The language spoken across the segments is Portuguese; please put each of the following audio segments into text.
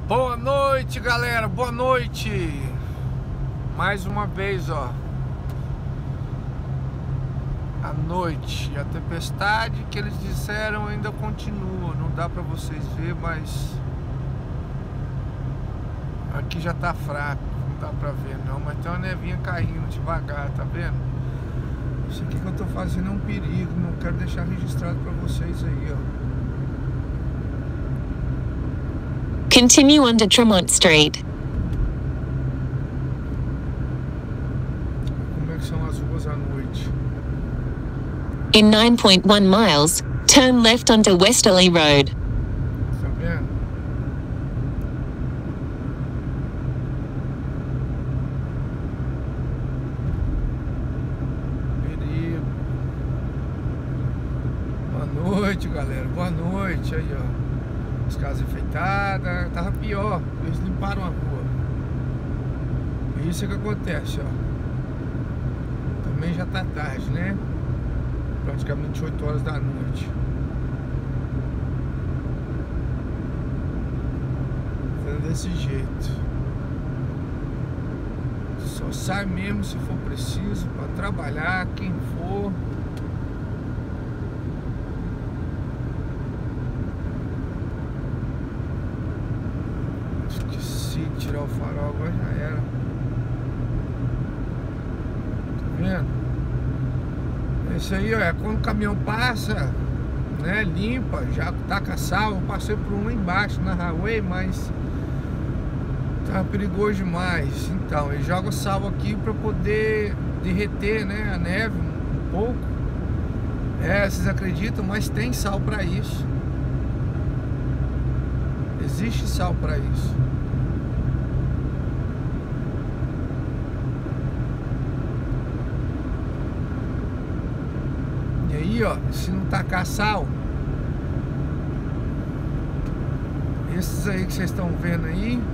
Boa noite, galera, boa noite. Mais uma vez, ó, a noite e a tempestade que eles disseram ainda continua. Não dá pra vocês ver, mas aqui já tá fraco, não dá pra ver não. Mas tem uma nevinha caindo devagar, tá vendo? Isso aqui que eu tô fazendo é um perigo, não quero deixar registrado pra vocês aí, ó. Continue under Tremont Street. Como é que são as ruas à noite? In 9.1 miles, turn left onto Westerly Road. Tá vendo? Perigo. Boa noite, galera. Boa noite. Aí, ó. As casas enfeitadas. Tava pior. Eles limparam a rua. E isso é que acontece, ó. Também já tá tarde, né? Praticamente 8 horas da noite. Fazendo desse jeito. Só sai mesmo se for preciso pra trabalhar, quem for. Esqueci de tirar o farol, agora já era. Tá vendo? Isso aí, ó, é quando o caminhão passa, né, limpa, já taca sal. Eu passei por um lá embaixo na highway, mas tá perigoso demais. Então, ele joga sal aqui pra poder derreter, né, a neve um pouco. É, vocês acreditam, mas tem sal pra isso. Existe sal pra isso. E aí, ó, se não tacar sal, esses aí que vocês estão vendo aí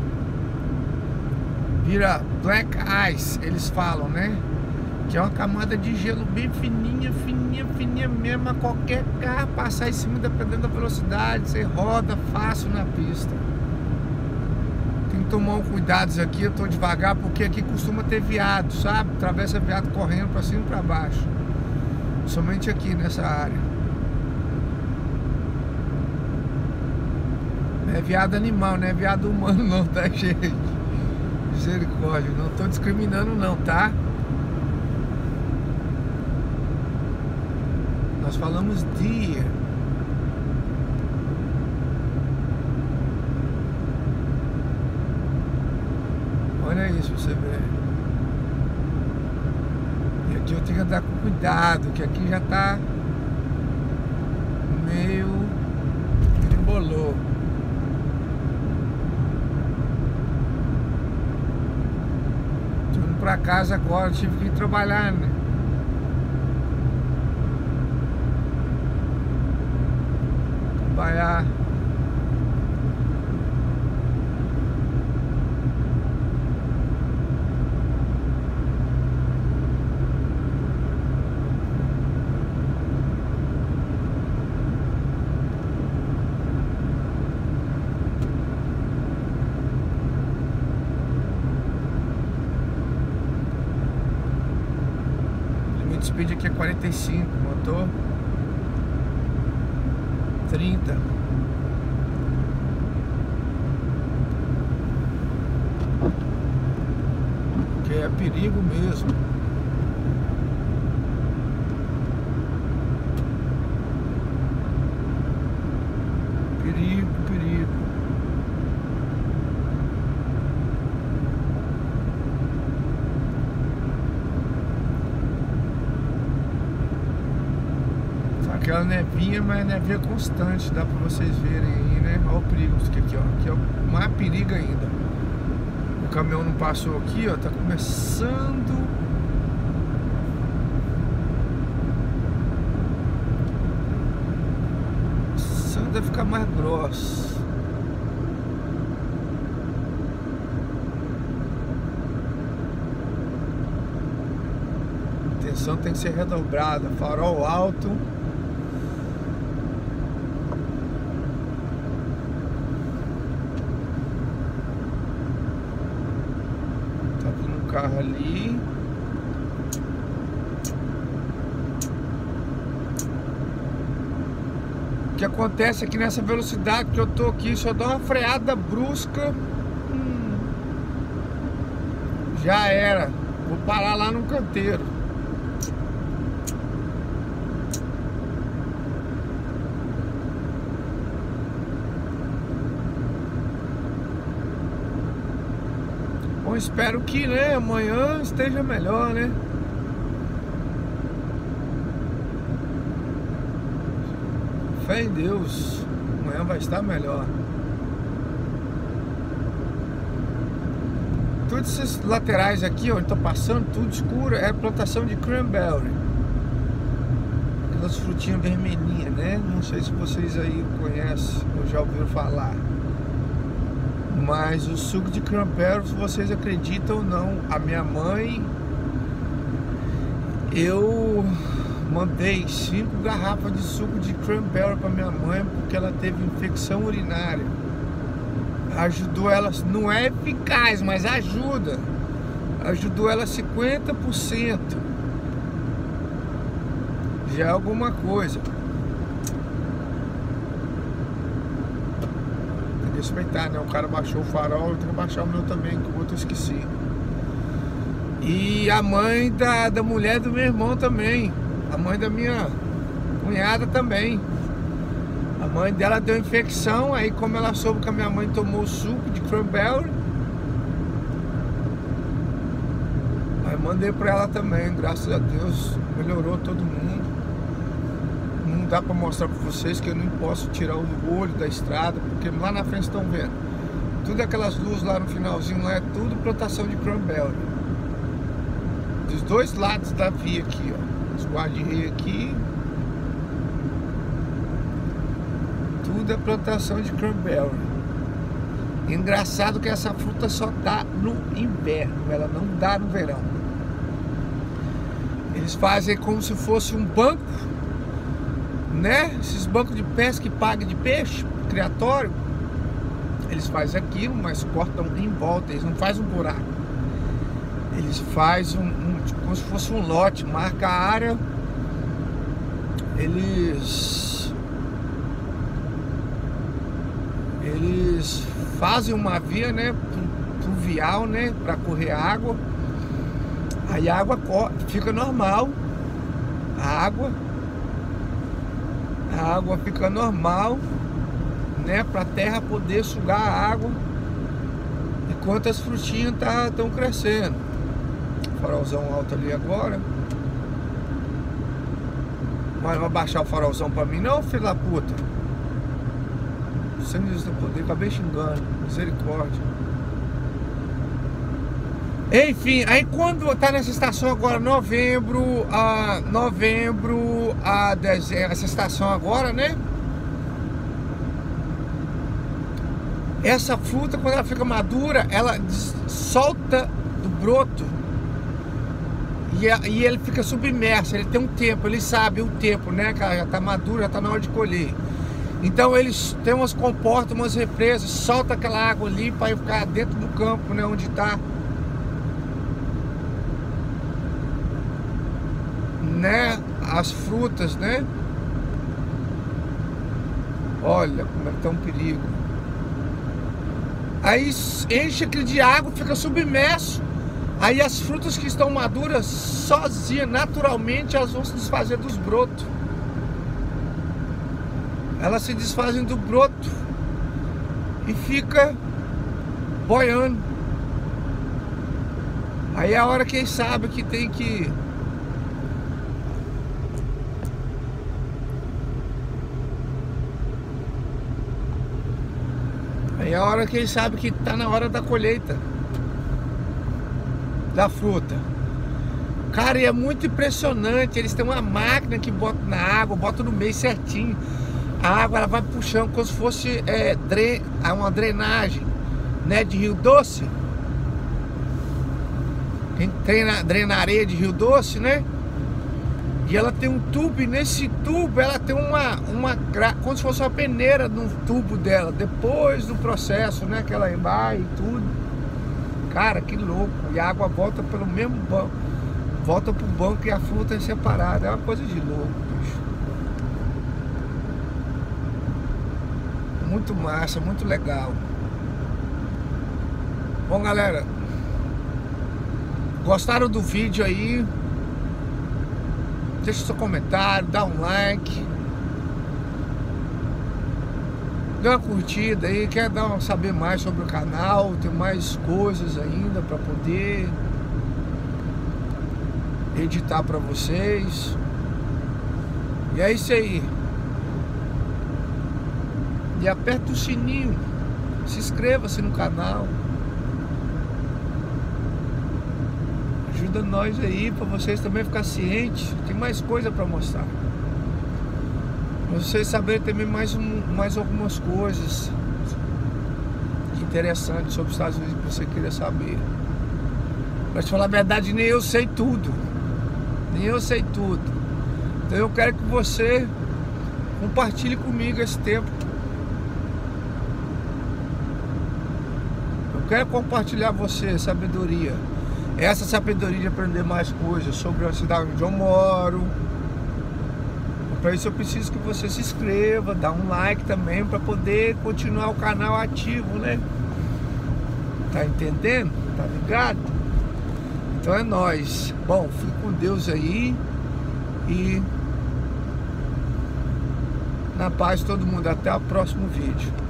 vira black ice, eles falam, né? Que é uma camada de gelo bem fininha, fininha, fininha mesmo. A qualquer carro passar em cima, dependendo da velocidade, você roda fácil na pista. Tem que tomar um cuidado aqui, eu tô devagar, porque aqui costuma ter veado, sabe? Atravessa veado correndo pra cima e pra baixo. Somente aqui nessa área. Não é veado animal, não é veado humano não, tá, gente? Misericórdia, não tô discriminando não, tá? Nós falamos deer. Olha isso pra você ver. E aqui eu tenho que andar com cuidado, que aqui já tá meio embolou. Tô indo pra casa agora, tive que ir trabalhar, né? Trabalhar. O speed aqui é 45, motor 30. Que é perigo mesmo. Perigo, perigo. Aquela nevinha, mas nevinha constante, dá pra vocês verem aí, né? Olha o perigo aqui, ó. Aqui é mais perigo ainda. O caminhão não passou aqui, ó. Tá começando a ficar mais grosso. A atenção tem que ser redobrada. Farol alto. carro ali. O que acontece aqui nessa velocidade que eu tô aqui, se eu dar uma freada brusca, já era. Vou parar lá no canteiro. Bom, espero que, né, amanhã esteja melhor, né? Fé em Deus, amanhã vai estar melhor. Todos esses laterais aqui, onde tô passando, tudo escuro, é plantação de cranberry. Aquelas frutinhas vermelhinhas, né? Não sei se vocês aí conhecem ou já ouviram falar. Mas o suco de cranberry, se vocês acreditam ou não, a minha mãe, eu mandei 5 garrafas de suco de cranberry para minha mãe porque ela teve infecção urinária. Ajudou ela, não é eficaz, mas ajuda. Ajudou ela 50%. Já é alguma coisa. Tem que respeitar, né? O cara baixou o farol, eu tenho que baixar o meu também, que o outro eu esqueci. E a mãe da mulher do meu irmão também. A mãe da minha cunhada também. A mãe dela deu infecção, aí como ela soube que a minha mãe tomou suco de cranberry, aí mandei pra ela também, graças a Deus, melhorou todo mundo. Não dá pra mostrar pra vocês que eu não posso tirar o olho da estrada, porque lá na frente estão vendo. Tudo aquelas luzes lá no finalzinho, lá é tudo plantação de cranberry. Dos dois lados da via aqui, ó. Os guarda-reio aqui. Tudo é plantação de cranberry. Engraçado que essa fruta só dá no inverno, ela não dá no verão. Eles fazem como se fosse um banco, né? Esses bancos de pesca que pagam de peixe, criatório. Eles fazem aquilo, mas cortam em volta, eles não fazem um buraco. Eles fazem tipo, como se fosse um lote, marca a área. Eles fazem uma via, né, pluvial, né, para correr água. Aí a água fica normal. A água fica normal, né, para a terra poder sugar a água enquanto as frutinhas estão crescendo. Farolzão alto ali agora. Mas vai baixar o farolzão pra mim não, filho da puta? Sem Deus do poder, acabei xingando. Misericórdia. Enfim, aí quando tá nessa estação agora, novembro a dezembro, essa estação agora, né? Essa fruta, quando ela fica madura, ela solta do broto. E ele fica submerso, ele tem um tempo, ele sabe o tempo, né? Que ela já tá madura, já tá na hora de colher. Então eles têm umas comportas, umas represas, solta aquela água ali para ficar dentro do campo, né? Onde tá, né? As frutas, né? Olha como é que tá um perigo. Aí enche aquilo de água, fica submerso. Aí as frutas que estão maduras, sozinhas, naturalmente, elas vão se desfazer dos brotos. Elas se desfazem do broto e fica boiando. Aí é a hora que eles sabem que tem que... Aí é a hora que eles sabem que tá na hora da colheita da fruta. Cara, e é muito impressionante. Eles têm uma máquina que bota na água, bota no meio certinho. A água ela vai puxando como se fosse uma drenagem, né, de Rio Doce. Quem drena areia de Rio Doce, né? E ela tem um tubo, e nesse tubo ela tem como se fosse uma peneira no tubo dela, depois do processo, né, que ela vai e tudo. Cara, que louco. E a água volta pelo mesmo banco. Volta pro banco e a fruta é separada. É uma coisa de louco, bicho. Muito massa, muito legal. Bom, galera, gostaram do vídeo aí? Deixa seu comentário, dá um like, dá uma curtida aí. Quer saber mais sobre o canal? Tem mais coisas ainda para poder editar para vocês. E é isso aí. E aperta o sininho, se inscreva-se no canal. Ajuda nós aí, para vocês também ficar cientes. Tem mais coisa para mostrar. Pra vocês saberem também mais algumas coisas interessantes sobre os Estados Unidos que você queira saber. Pra te falar a verdade, nem eu sei tudo. Nem eu sei tudo. Então eu quero que você compartilhe comigo esse tempo. Eu quero compartilhar você sabedoria. Essa sabedoria de aprender mais coisas sobre a cidade onde eu moro. Para isso eu preciso que você se inscreva, dá um like também para poder continuar o canal ativo, né? Tá entendendo? Tá ligado? Então é nóis. Bom, fique com Deus aí e na paz todo mundo. Até o próximo vídeo.